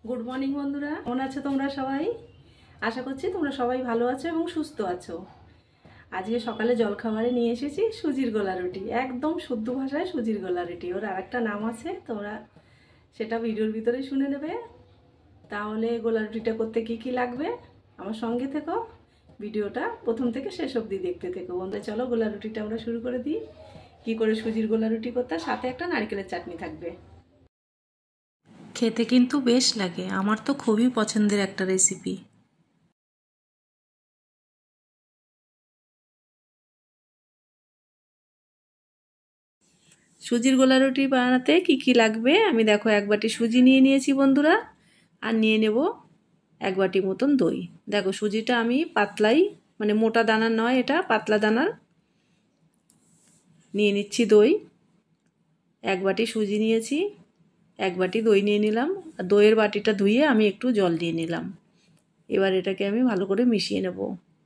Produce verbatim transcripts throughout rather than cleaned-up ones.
Good morning বন্ধুরা, কেমন আছো তোমরা সবাই? আশা করছি তোমরা সবাই ভালো আছো এবং সুস্থ আছো। আজকে সকালে জলখাবারে নিয়ে এসেছি সুজির গোলা রুটি, একদম শুদ্ধ ভাষায় সুজির গোলা রুটি। ওর আর একটা নাম আছে, তোমরা সেটা ভিডিওর ভিতরে শুনে নেবে। তাহলে গোলা রুটিটা করতে কি কি লাগবে আমার সঙ্গে থেকো, ভিডিওটা প্রথম থেকে শেষ অবধি দেখতে থেকো। বন্ধুরা চলো গোলা রুটিটা আমরা শুরু করে দিই। কি করে সুজির গোলা রুটি করতে, সাথে একটা নারকেলের চাটনি থাকবে। খেতে কিন্তু বেশ লাগে, আমার তো খুবই পছন্দের একটা রেসিপি। সুজির গোলা রুটি বানাতে কি কি লাগবে আমি দেখো, এক বাটি সুজি নিয়ে নিয়েছি বন্ধুরা, আর নিয়ে নেব এক বাটি মতন দই। দেখো সুজিটা আমি পাতলাই, মানে মোটা দানার নয়, এটা পাতলা দানার নিয়ে নিচ্ছি। দই এক বাটি, সুজি নিয়েছি এক বাটি, দই নিয়ে নিলাম। আর দইয়ের বাটিটা ধুয়ে আমি একটু জল দিয়ে নিলাম। এবার এটাকে আমি ভালো করে মিশিয়ে নেব।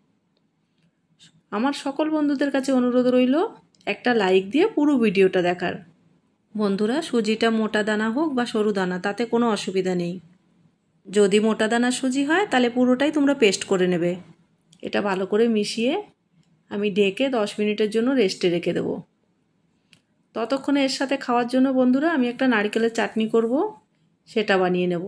আমার সকল বন্ধুদের কাছে অনুরোধ রইল একটা লাইক দিয়ে পুরো ভিডিওটা দেখার। বন্ধুরা সুজিটা মোটা দানা হোক বা সরু দানা, তাতে কোনো অসুবিধা নেই। যদি মোটা দানার সুজি হয় তাহলে পুরোটাই তোমরা পেস্ট করে নেবে। এটা ভালো করে মিশিয়ে আমি ঢেকে দশ মিনিটের জন্য রেস্টে রেখে দেবো। ততক্ষণে এর সাথে খাওয়ার জন্য বন্ধুরা আমি একটা নারকেলের চাটনি করব, সেটা বানিয়ে নেব।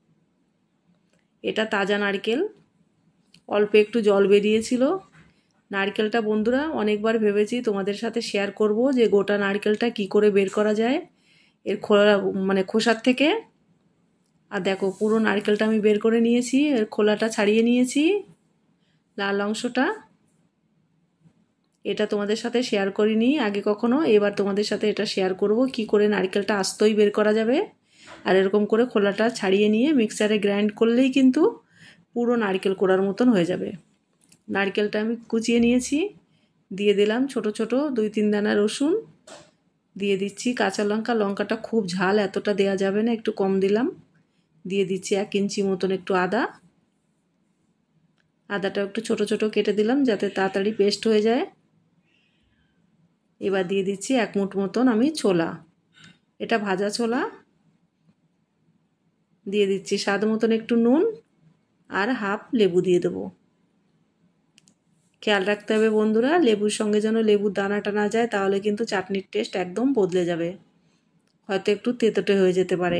এটা তাজা নারকেল, অল্প একটু জল বেরিয়েছিল। নারকেলটা বন্ধুরা অনেকবার ভেবেছি তোমাদের সাথে শেয়ার করব যে গোটা নারকেলটা কি করে বের করা যায় এর খোলা, মানে খোসার থেকে। আর দেখো পুরো নারকেলটা আমি বের করে নিয়েছি, এর খোলাটা ছাড়িয়ে নিয়েছি, লাল অংশটা। এটা তোমাদের সাথে শেয়ার করিনি আগে কখনো, এবার তোমাদের সাথে এটা শেয়ার করব কি করে নারকেলটা আস্তই বের করা যাবে। আর এরকম করে খোলাটা ছাড়িয়ে নিয়ে মিক্সারে গ্রাইন্ড করলেই কিন্তু পুরো নারকেল কোড়ার মতন হয়ে যাবে। নারকেলটা আমি কুচিয়ে নিয়েছি, দিয়ে দিলাম ছোট ছোট দুই তিন দানা রসুন, দিয়ে দিচ্ছি কাঁচা লঙ্কা। লঙ্কাটা খুব ঝাল, এতটা দেওয়া যাবে না, একটু কম দিলাম। দিয়ে দিচ্ছি এক ইঞ্চি মতন একটু আদা, আদাটা একটু ছোট ছোট কেটে দিলাম যাতে তাড়াতাড়ি পেস্ট হয়ে যায়। এবার দিয়ে দিচ্ছি এক মুঠ মতন আমি ছোলা, এটা ভাজা ছোলা। দিয়ে দিচ্ছি স্বাদ মতন একটু নুন, আর হাফ লেবু দিয়ে দেবো। খেয়াল রাখতে হবে বন্ধুরা, লেবুর সঙ্গে যেন লেবুর দানাটা না যায়, তাহলে কিন্তু চাটনির টেস্ট একদম বদলে যাবে, হয়তো একটু তেতোটে হয়ে যেতে পারে।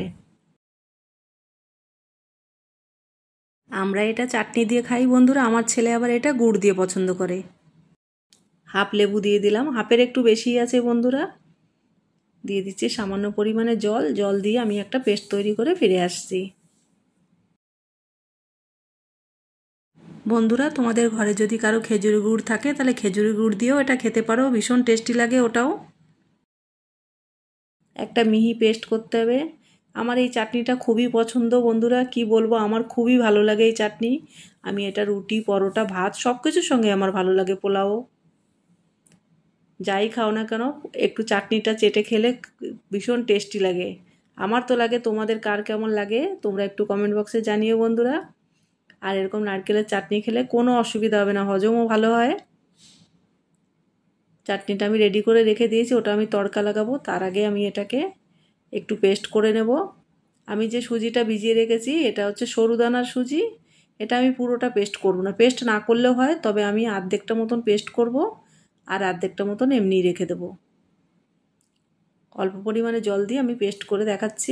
আমরা এটা চাটনি দিয়ে খাই বন্ধুরা, আমার ছেলে আবার এটা গুড় দিয়ে পছন্দ করে। হাফ লেবু দিয়ে দিলাম, হাফের একটু বেশি আছে বন্ধুরা। দিয়ে দিচ্ছি সামান্য পরিমাণে জল, জল দিয়ে আমি একটা পেস্ট তৈরি করে ফিরে আসছি। বন্ধুরা তোমাদের ঘরে যদি কারো খেজুরি গুড় থাকে তাহলে খেজুরি গুড় দিয়েও এটা খেতে পারো, ভীষণ টেস্টি লাগে ওটাও। একটা মিহি পেস্ট করতে হবে। আমার এই চাটনিটা খুবই পছন্দ বন্ধুরা, কি বলবো, আমার খুবই ভালো লাগে এই চাটনি। আমি এটা রুটি, পরোটা, ভাত সব কিছুর সঙ্গে আমার ভালো লাগে, পোলাও, যাই খাও না কেন একটু চাটনিটা চেটে খেলে ভীষণ টেস্টি লাগে। আমার তো লাগে, তোমাদের কার কেমন লাগে তোমরা একটু কমেন্ট বক্সে জানিও বন্ধুরা। আর এরকম নারকেলের চাটনি খেলে কোনো অসুবিধা হবে না, হজমও ভালো হয়। চাটনিটা আমি রেডি করে রেখে দিয়েছি, ওটা আমি তড়কা লাগাবো। তার আগে আমি এটাকে একটু পেস্ট করে নেব। আমি যে সুজিটা ভিজিয়ে রেখেছি এটা হচ্ছে সরু দানার সুজি, এটা আমি পুরোটা পেস্ট করব না, পেস্ট না করলেও হয়, তবে আমি আর্ধেকটা মতন পেস্ট করব আর আর্ধেকটা মতন এমনি রেখে দেবো। অল্প পরিমাণে জল দিয়ে আমি পেস্ট করে দেখাচ্ছি।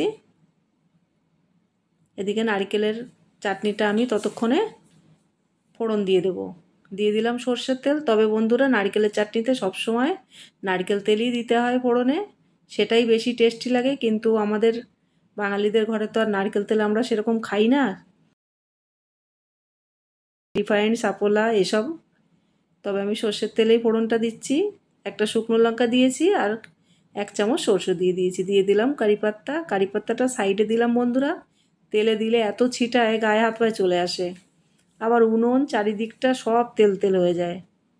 এদিকে নারকেলের চাটনিটা আমি ততক্ষণে ফোড়ন দিয়ে দেবো। দিয়ে দিলাম সর্ষের তেল, তবে বন্ধুরা নারকেলের চাটনিতে সবসময় নারকেল তেলই দিতে হয় ফোড়নে, সেটাই বেশি টেস্টি লাগে। কিন্তু আমাদের বাঙালিদের ঘরে তো আর নারকেল তেল আমরা সেরকম খাই না, রিফাইন্ড, সাপোলা এসব। তবে আমি সর্ষের তেলেই ফোড়নটা দিচ্ছি। একটা শুকনো লঙ্কা দিয়েছি আর এক চামচ সরষে দিয়ে দিয়েছি। দিয়ে দিলাম কারি পাত্তা, কারি পাত্তাটা সাইডে দিলাম বন্ধুরা, তেলে দিলে এত ছিটায় গায়ে হাত পায়ে চলে আসে, আবার উনুন চারিদিকটা সব তেল তেল হয়ে যায়।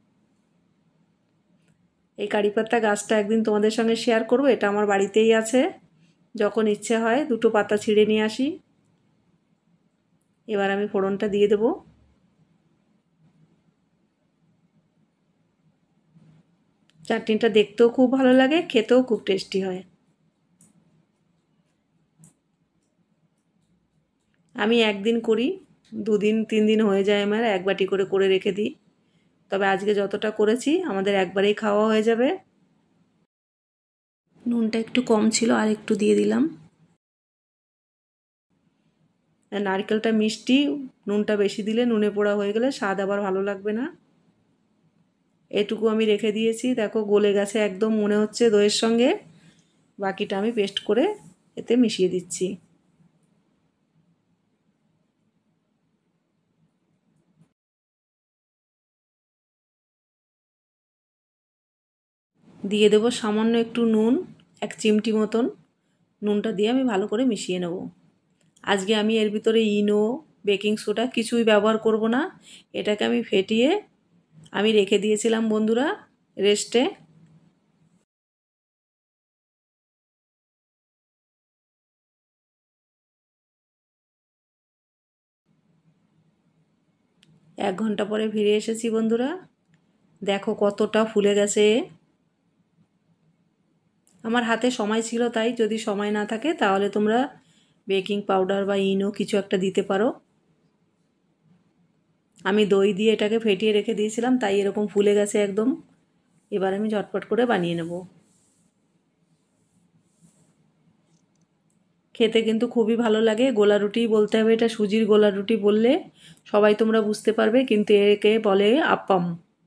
এই কারি পাত্তা গাছটা একদিন তোমাদের সঙ্গে শেয়ার করব, এটা আমার বাড়িতেই আছে, যখন ইচ্ছে হয় দুটো পাতা ছিঁড়ে নিয়ে আসি। এবার আমি ফোড়নটা দিয়ে দেবো। চাটনিটা দেখতেও খুব ভালো লাগে, খেতেও খুব টেস্টি হয়। আমি একদিন করি, দুদিন তিন দিন হয়ে যায় আমার, এক বাটি করে করে রেখে দিই। তবে আজকে যতটা করেছি আমাদের একবারেই খাওয়া হয়ে যাবে। নুনটা একটু কম ছিল, আর একটু দিয়ে দিলাম। নারকেলটা মিষ্টি, নুনটা বেশি দিলে নুনে পোড়া হয়ে গেলে স্বাদ আবার ভালো লাগবে না। এটুকু আমি রেখে দিয়েছি, দেখো গলে গেছে একদম মনে হচ্ছে দইয়ের সঙ্গে। বাকিটা আমি পেস্ট করে এতে মিশিয়ে দিচ্ছি। দিয়ে দেবো সামান্য একটু নুন, এক চিমটি মতন। নুনটা দিয়ে আমি ভালো করে মিশিয়ে নেব। আজকে আমি এর ভিতরে ইনো, বেকিং সোডা কিছুই ব্যবহার করব না। এটাকে আমি ফেটিয়ে আমি রেখে দিয়েছিলাম বন্ধুরা রেস্টে। এক ঘন্টা পরে ফিরে এসেছি বন্ধুরা, দেখো কতটা ফুলে গেছে। আমার হাতে সময় ছিল তাই, যদি সময় না থাকে তাহলে তোমরা বেকিং পাউডার বা ইনো কিছু একটা দিতে পারো। আমি দই দিয়ে এটাকে ফেটিয়ে রেখে দিয়েছিলাম তাই এরকম ফুলে গেছে একদম। এবার আমি ঝটপট করে বানিয়ে নেব। খেতে কিন্তু খুবই ভালো লাগে। গোলা রুটি বলতে হবে, এটা সুজির গোলা রুটি বললে সবাই তোমরা বুঝতে পারবে, কিন্তু একে বলে আপ্পাম।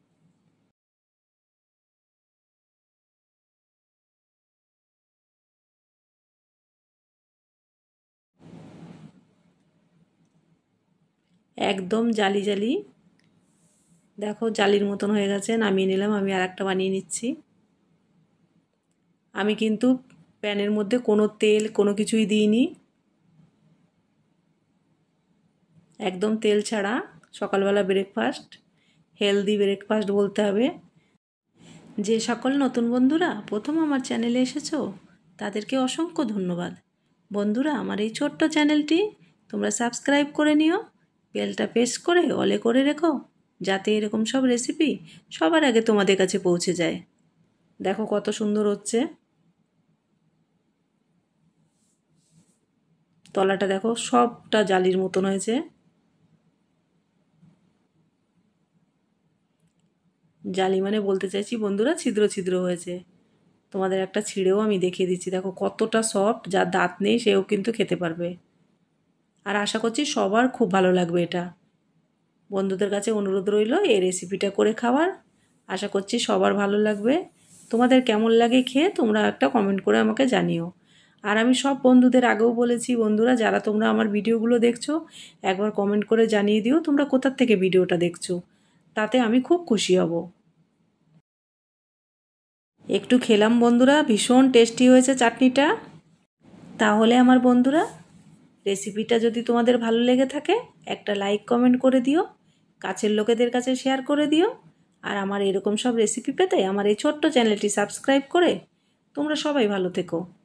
একদম জালি জালি, দেখো জালির মতন হয়ে গেছে। নামিয়ে নিলাম, আমি আর একটা বানিয়ে নিচ্ছি। আমি কিন্তু প্যানের মধ্যে কোনো তেল কোনো কিছুই দিইনি, একদম তেল ছাড়া সকালবেলা ব্রেকফাস্ট, হেলদি ব্রেকফাস্ট বলতে হবে। যে সকল নতুন বন্ধুরা প্রথম আমার চ্যানেলে এসেছো তাদেরকে অসংখ্য ধন্যবাদ। বন্ধুরা, আমার এই ছোট্ট চ্যানেলটি তোমরা সাবস্ক্রাইব করে নিও, বেলটা প্রেস করে অলে করে রেখো, যাতে এরকম সব রেসিপি সবার আগে তোমাদের কাছে পৌঁছে যায়। দেখো কত সুন্দর হচ্ছে, তলাটা দেখো সবটা জালির মতন হয়েছে। জালি মানে বলতে চাইছি বন্ধুরা ছিদ্র ছিদ্র হয়েছে। তোমাদের একটা ছিঁড়েও আমি দেখিয়ে দিচ্ছি, দেখো কতটা সফট, যার দাঁত নেই সেও কিন্তু খেতে পারবে। আর আশা করছি সবার খুব ভালো লাগবে এটা। বন্ধুদের কাছে অনুরোধ রইল এই রেসিপিটা করে খাওয়ার। আশা করছি সবার ভালো লাগবে। তোমাদের কেমন লাগে খেয়ে তোমরা একটা কমেন্ট করে আমাকে জানিও। আর আমি সব বন্ধুদের আগেও বলেছি, বন্ধুরা যারা তোমরা আমার ভিডিওগুলো দেখছো একবার কমেন্ট করে জানিয়ে দিও তোমরা কোথার থেকে ভিডিওটা দেখছো, তাতে আমি খুব খুশি হব। একটু খেলাম বন্ধুরা, ভীষণ টেস্টি হয়েছে চাটনিটা। তাহলে আমার বন্ধুরা, রেসিপিটা যদি তোমাদের ভালো লেগে থাকে একটা লাইক কমেন্ট করে দিও, কাছের লোকেদের কাছে শেয়ার করে দিও। আর আমার এরকম সব রেসিপি পেতে আমার এই ছোট্ট চ্যানেলটি সাবস্ক্রাইব করে তোমরা সবাই ভালো থেকো।